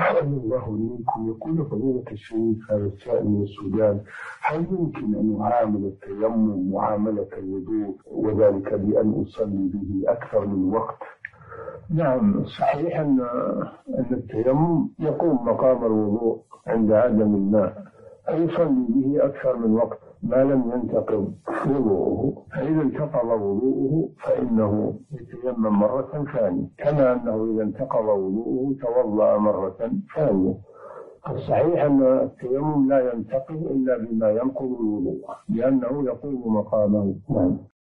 الله منكم. يقول فضيلة الشيخ هذا السائل من السودان: هل يمكن أن أعامل التيمم معاملة الوضوء وذلك بأن أصلي به أكثر من وقت؟ نعم، صحيح أن التيمم يقوم مقام الوضوء عند عدم الماء، فيصلي به أكثر من وقت ما لم ينتقض وضوءه، فإذا انتقض وضوءه فإنه يتيمم مرة ثانية، كما أنه إذا انتقض وضوءه توضأ مرة ثانية. الصحيح أن التيمم لا ينتقض إلا بما ينقض الوضوء لأنه يقوم مقامه. نعم.